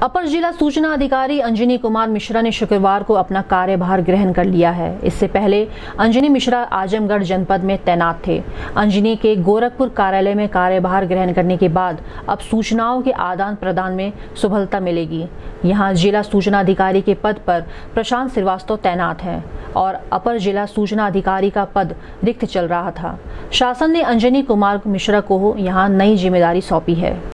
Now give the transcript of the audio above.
अपर जिला सूचना अधिकारी अंजनी कुमार मिश्रा ने शुक्रवार को अपना कार्यभार ग्रहण कर लिया है। इससे पहले अंजनी मिश्रा आजमगढ़ जनपद में तैनात थे। अंजनी के गोरखपुर कार्यालय में कार्यभार ग्रहण करने के बाद अब सूचनाओं के आदान प्रदान में सुलभता मिलेगी। यहां जिला सूचना अधिकारी के पद पर प्रशांत श्रीवास्तव तैनात हैं और अपर जिला सूचना अधिकारी का पद रिक्त चल रहा था। शासन ने अंजनी कुमार मिश्रा को यहां नई जिम्मेदारी सौंपी है।